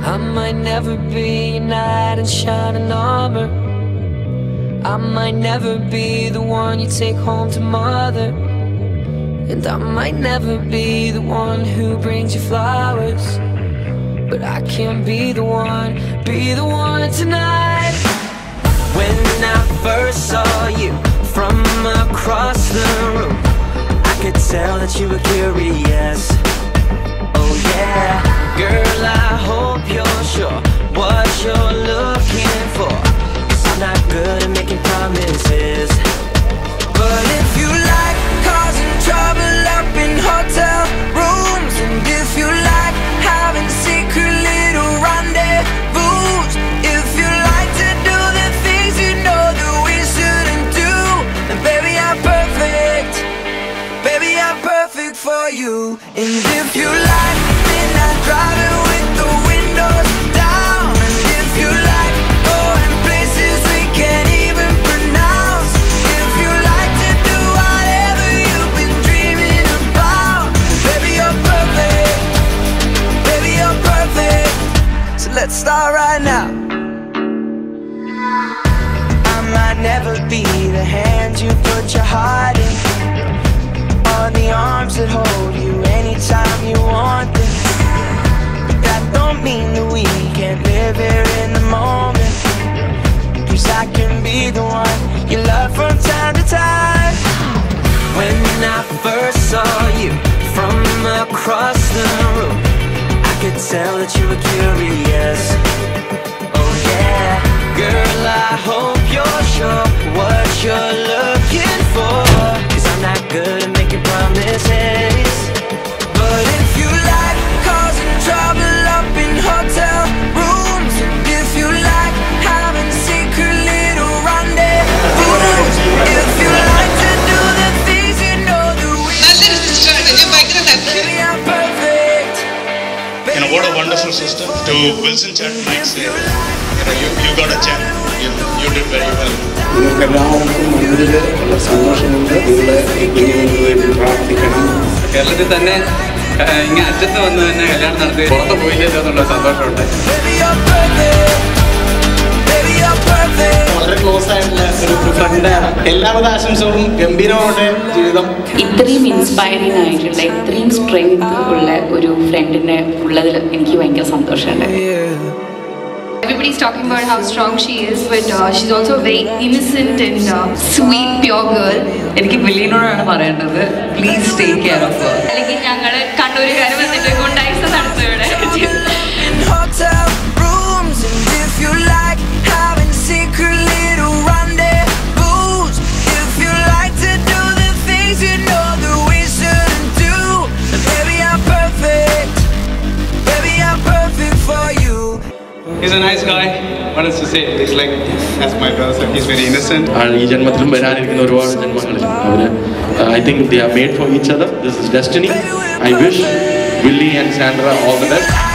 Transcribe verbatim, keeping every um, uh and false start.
I might never be your knight in shining armor. I might never be the one you take home to mother. And I might never be the one who brings you flowers, but I can be the one, be the one tonight. When I first saw you from across the room, I could tell that you were curious. Oh yeah, girl, I hope you're sure what you're looking for, 'cause I'm not good at making promises. But if you like causing trouble up in hotel rooms, and if you like having secret little rendezvous, if you like to do the things you know that we shouldn't do, then baby, I'm perfect. Baby, I'm perfect for you. And if you like midnight driving with the windows down, and if you like going places we can't even pronounce, if you like to do whatever you've been dreaming about, baby, you're perfect. Baby, you're perfect. So let's start right now. I might never be the hand you put your heart in, or the arms that hold you anytime you want them. That don't mean that we can't live here in the moment, 'cause I can be the one you love from time to time. When I first saw you from across the room, I could tell that you were curious. Oh yeah, girl, I hope you're sure what you're looking for, 'cause I'm not good at making promises. But if you like causing trouble up in hotel rooms, and if you like having secret little rendezvous, if you like to do the things you know that we baby, I'm perfect. You know, what a wonderful sister. To Wilson Chat might say, you know, you, you got a gem. You, you did very well. കേരളത്തിൽ തന്നെ ഇങ്ങനെ അറ്റത്ത് വന്ന് തന്നെ കല്യാണം നടത്തി പുറത്ത് പോയില്ലല്ലോ എന്നുള്ള സന്തോഷമുണ്ട്. വളരെ ക്ലോസ് ആയിട്ടുള്ള ഒരു ഫ്രണ്ടാണ്. എല്ലാവിധ ആശംസകളും. ഗംഭീരമായ ജീവിതം. ഇത്രയും ഇൻസ്പയറിംഗ് ആയിട്ടുള്ള ഇത്രയും സ്ട്രെങ്ത് ഉള്ള ഒരു ഫ്രണ്ടിനെ ഉള്ളതിൽ എനിക്ക് ഭയങ്കര സന്തോഷമുണ്ട്. Everybody's talking about how strong she is, but uh, she's also a very innocent and uh, sweet, pure girl. എനിക്ക് ബില്ലിനോടാണ് പറയേണ്ടത്, please take care of her. അല്ലെങ്കിൽ ഞങ്ങൾ കണ്ണൂരുകാർ വന്നിട്ട് കൊണ്ടായിസ നടത്തും ഇവിടെ. He's a nice guy. What else to say? He's like, as my brother said, he's very innocent. ഈ ജന്മത്തിലും വരാനിരിക്കുന്ന ഒരുപാട് ജന്മങ്ങളിൽ അവര് I think they are made for each other. This is destiny. I wish Willie and Sandra all the best.